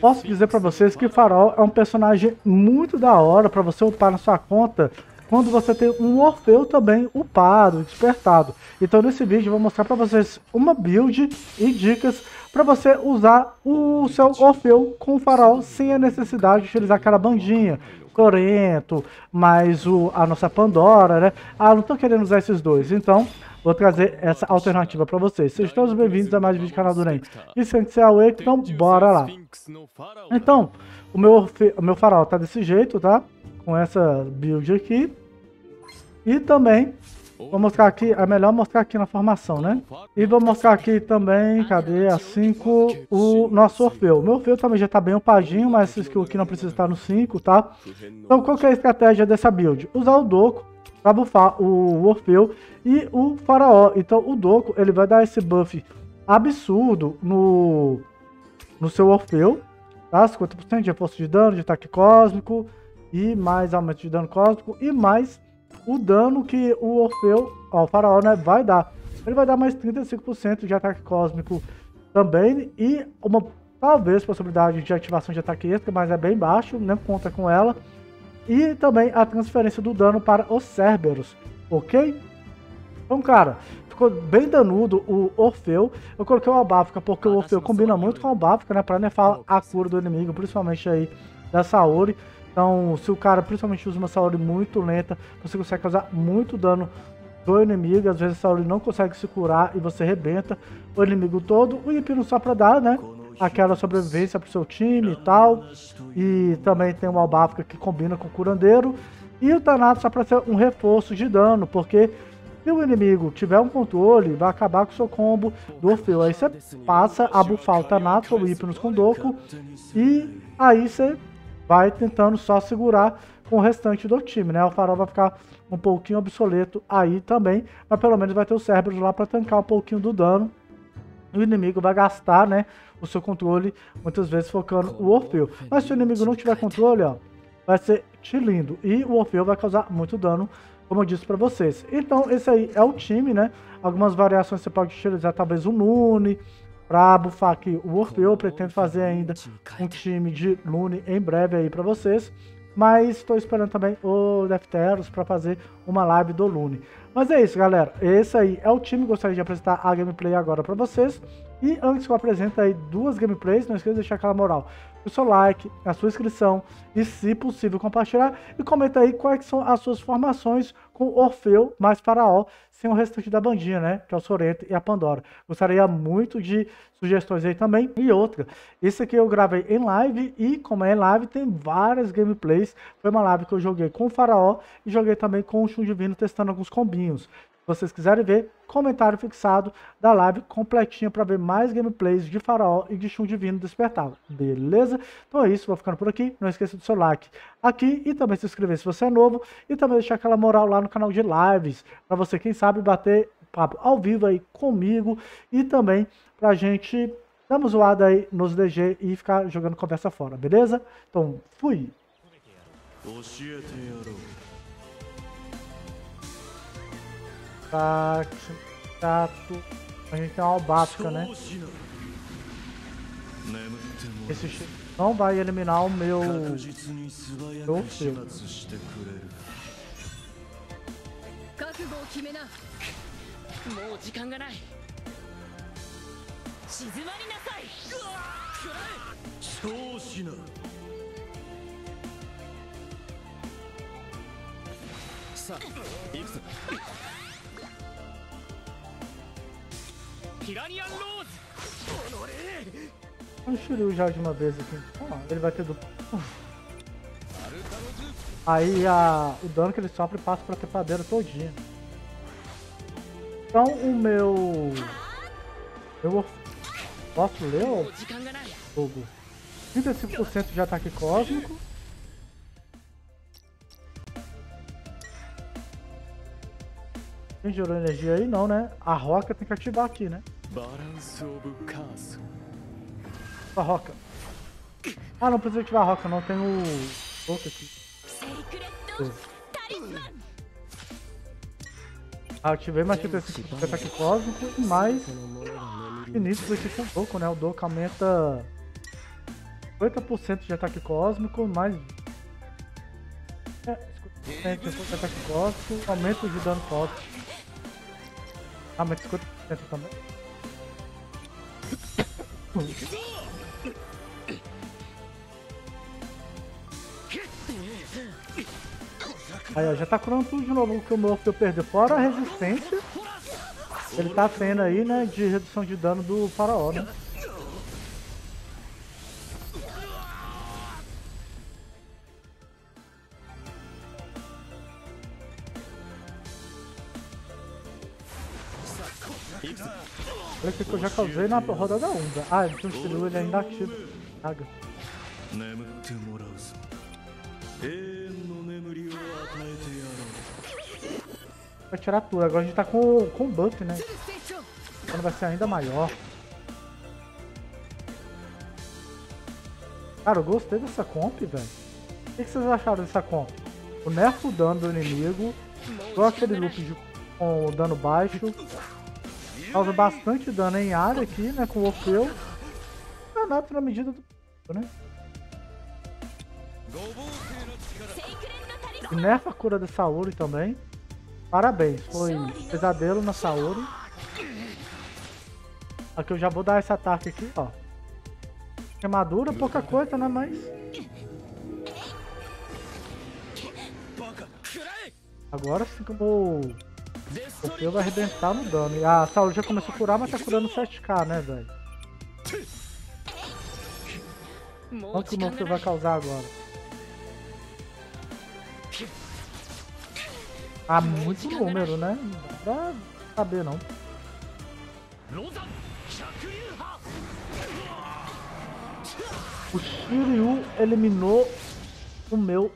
posso dizer pra vocês que Farol é um personagem muito da hora pra você upar na sua conta quando você tem um Orfeu também upado, despertado. Então nesse vídeo eu vou mostrar pra vocês uma build e dicas pra você usar o seu Orfeu com o Farol sem a necessidade de utilizar aquela bandinha, Sorento, mais a nossa Pandora, né? Ah, não tô querendo usar esses dois, então vou trazer essa alternativa para vocês. Sejam todos bem-vindos a mais um vídeo do canal do NEM. E se é o Wake, então bora lá. Então, o meu farol tá desse jeito, tá? Com essa build aqui. E também, vou mostrar aqui, é melhor mostrar aqui na formação, né? E vou mostrar aqui também, cadê a 5, o nosso Orfeu. O meu Orfeu também já tá bem upadinho, mas essa skill aqui não precisa estar no 5, tá? Então, qual que é a estratégia dessa build? Usar o Doku para buffar o Orfeu e o Faraó. Então o Doku ele vai dar esse buff absurdo no seu Orfeu, tá? 50% de reforço de dano, de ataque cósmico e mais aumento de dano cósmico e mais o dano que o Orfeu, ó, o Faraó, né, vai dar. Ele vai dar mais 35% de ataque cósmico também e uma talvez possibilidade de ativação de ataque extra, mas é bem baixo, não conta com ela. E também a transferência do dano para os Cerberus, ok? Então, cara, ficou bem danudo o Orfeu. Eu coloquei o Albáfica porque o Orfeu combina muito com o Albáfica, né? Para nerfar a cura do inimigo, principalmente aí da Saori. Então, se o cara principalmente usa uma Saori muito lenta, você consegue causar muito dano do inimigo. Às vezes a Saori não consegue se curar e você arrebenta o inimigo todo. O Hipno só para dar, né? Aquela sobrevivência pro seu time e tal. E também tem o Albáfica que combina com o curandeiro. E o Thanatos só para ser um reforço de dano, porque se o inimigo tiver um controle, vai acabar com o seu combo do Orfeu. Aí você passa a buffar o Thanatos ou o Hypnos com Doku. E aí você vai tentando só segurar com o restante do time, né? O Farol vai ficar um pouquinho obsoleto aí também, mas pelo menos vai ter o Cerberus lá para tancar um pouquinho do dano. O inimigo vai gastar, né, o seu controle, muitas vezes focando o Orfeu. Mas se o inimigo não tiver controle, ó, vai ser tilindo. E o Orfeu vai causar muito dano, como eu disse pra vocês. Então, esse aí é o time, né? Algumas variações você pode utilizar, talvez o Lune, pra buffar aqui o Orfeu. Eu pretendo fazer ainda um time de Lune em breve aí pra vocês. Mas estou esperando também o Defteros para fazer uma live do Lune. Mas é isso, galera. Esse aí é o time. Gostaria de apresentar a gameplay agora para vocês. E antes que eu apresente aí duas gameplays, não esqueça de deixar aquela moral. O seu like, a sua inscrição e, se possível, compartilhar. E comenta aí quais são as suas formações com Orfeu mais Faraó, sem o restante da bandinha, né? Que é o Sorento e a Pandora. Gostaria muito de sugestões aí também. E outra, esse aqui eu gravei em live e, como é em live, tem várias gameplays. Foi uma live que eu joguei com o Faraó e joguei também com o Shun Divino, testando alguns combinhos. Se vocês quiserem ver, comentário fixado da live completinha para ver mais gameplays de Faraó e de Shun Divino despertado. Beleza? Então é isso, vou ficando por aqui. Não esqueça do seu like aqui e também se inscrever se você é novo. E também deixar aquela moral lá no canal de lives, para você, quem sabe, bater papo ao vivo aí comigo. E também pra gente dar uma zoada aí nos DG e ficar jogando conversa fora, beleza? Então, fui! Tato. A gente tem uma Albáfica, né? Esse não vai eliminar o meu Orfeu. Vamos Shiryu já de uma vez aqui. Ele vai ter duplo. Aí o dano que ele sofre passa pra trepadeira todinha. Então o meu... Posso ler o jogo? 35% de ataque cósmico. Quem gerou energia aí? Não, né? A Roca tem que ativar aqui, né? A Roca. Ah, não precisa ativar a Roca, não. Tem o outro aqui. Ativei mais 35% de ataque cósmico e mais infinito aqui com o Doku, né? O Doku aumenta 50% de ataque cósmico, mais 50% de ataque cósmico, aumento de dano cósmico. Ah, mas 50% também. Aí, ó, já tá curando tudo de novo que o Morpheus perdeu. Fora a resistência, ele tá tendo aí, né, de redução de dano do faraó, né? Olha o que eu já causei na rodada 1. Ah, então o Shiryu ele ainda ativa. Saga. Vai tirar tudo. Agora a gente tá com buff, né? Então vai ser ainda maior. Cara, eu gostei dessa comp, velho. O que vocês acharam dessa comp? O nerf o dano do inimigo. Igual aquele loop com dano baixo. Causa bastante dano em área aqui, né? Com o Orfeu. Danato na medida do né? E nerfa a cura de Saori também. Parabéns, foi pesadelo na Saori. Aqui eu já vou dar esse ataque aqui, ó. Queimadura, pouca coisa, né? Mas... agora sim que eu vou... o Orfeu vai arrebentar no dano. E a Saori já começou a curar, mas tá curando 7k, né, velho? Quanto que o Orfeu vai causar agora? Ah, muito número, né? Não dá pra saber, não. O Shiryu eliminou o meu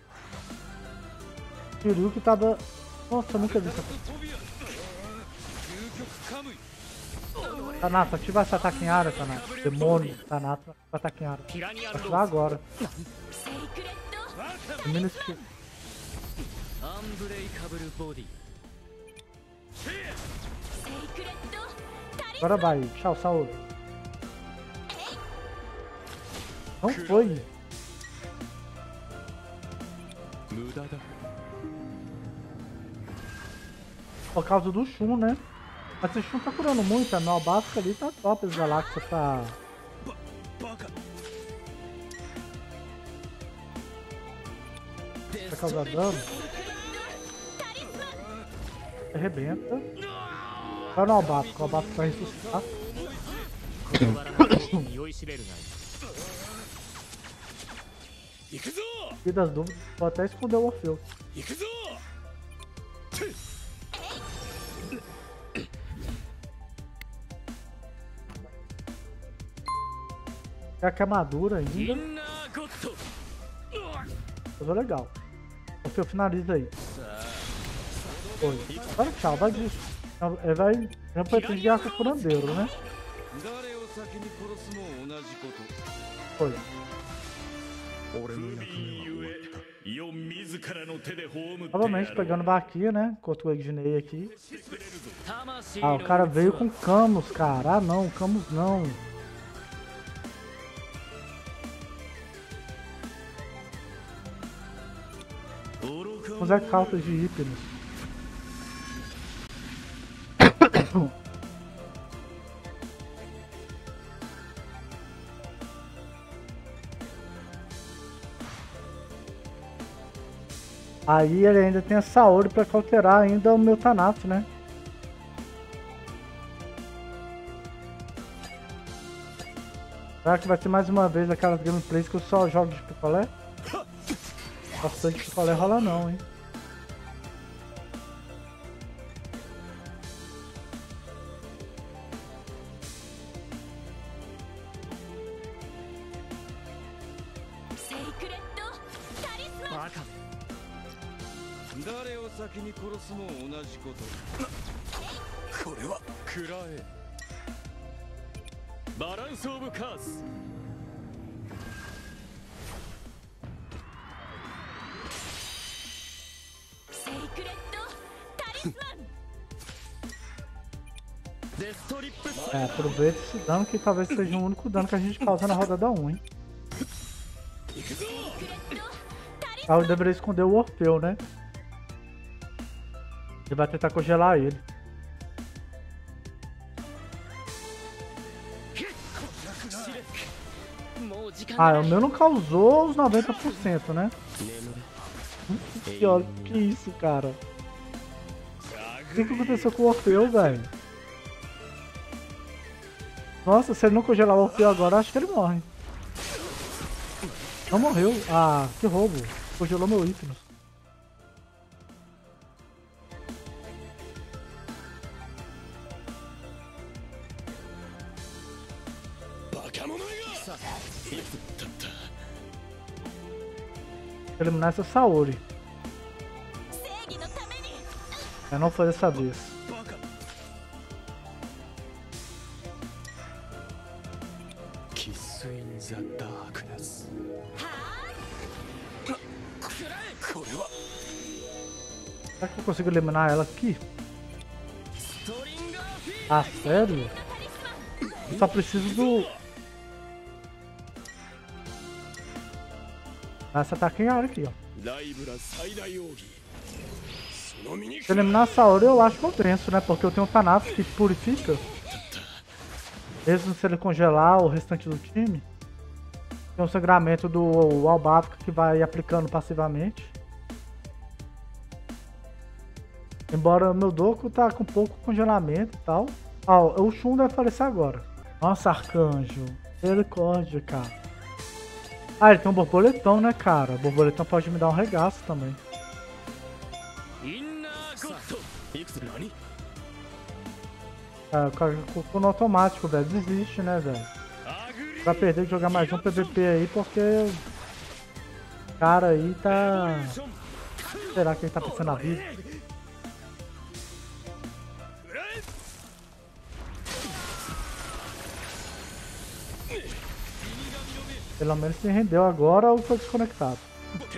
Shiryu que tava... nossa, eu nunca vi isso aqui. Tanato, ativa esse ataque em área, Tanato. Demônio, Tanato, ataque em área. Vou ativar agora. Domina esse Shiryu. Agora vai, tchau, Saori. Não foi. Por causa do Shun, né? Mas esse Shun tá curando muito, a Nova básica ali tá top, as galáxias pra... pra causar dano. Arrebenta. Agora o Albato vai ressuscitar. E das dúvidas, vou até esconder o Orfeu. É a queimadura ainda. Coisa legal. O Orfeu finaliza aí. Foi. Agora tchau, vai disso. Ele vai pretender ganhar com o curandeiro, né? Foi. Novamente pegando Baquia, né? Contra o Ednei aqui. Ah, o cara veio com Camus, cara. Ah não, Camus não. Usar cartas de Hipnos. Aí ele ainda tem a Saori pra cauterar ainda o meu Thanatos, né? Será que vai ser mais uma vez aquelas gameplays que eu só jogo de picolé? Bastante picolé rola não, hein? É, aproveita esse dano que talvez seja o único dano que a gente causa na rodada 1, hein? Ah, eu deveria esconder o Orfeu, né? Ele vai tentar congelar ele. Ah, o meu não causou os 90%, né? Pior que isso, cara. O que aconteceu com o Orfeu, velho? Nossa, se ele não congelar o Orfeu agora, acho que ele morre. Não morreu. Ah, que roubo. Congelou meu Hypnos. Eliminar essa Saori. Não foi dessa vez. Será que eu consigo eliminar ela aqui? Ah, sério? Eu só preciso do... Essa ataque em área aqui, ó. Se eliminar a Saori, eu acho que eu venço, né? Porque eu tenho o Thanatos que purifica. Mesmo se ele congelar o restante do time. Tem o sangramento do Albafica que vai aplicando passivamente. Embora o meu Doku tá com pouco congelamento e tal. Ah, o Shun deve falecer agora. Nossa, Arcanjo. Misericórdia, cara. Ah, ele tem um borboletão, né, cara? O borboletão pode me dar um regaço também. É, o cara ficou no automático, velho. Desiste, né, velho? Vai perder de jogar mais um PVP aí, porque o cara aí tá... Será que ele tá pensando na vida? Pelo menos se rendeu agora ou foi desconectado.